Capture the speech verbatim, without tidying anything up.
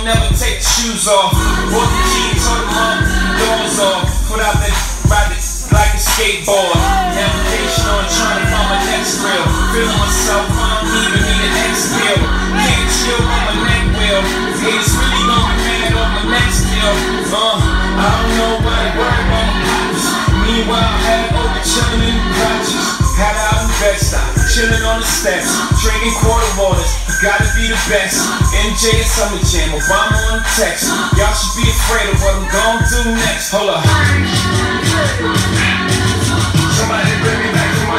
don't never take the shoes off. Bought the key, told them up, doors off. Put out that ride it like a skateboard. Application on trying to find my next reel. Feeling myself, I don't even need an exhale. Can't chill on my neck wheel. Haters really gonna be mad on my next deal. Uh, I don't know why they worry about my pockets. Meanwhile, I had over chillin' in the couches. Had out in Bed-Stuy, chillin' on the steps, drinking quarter waters. Gotta be the best. M J at Summer Jam, Obama on the text. Y'all should be afraid of what I'm gon' do next. Hold up. Somebody bring me back to my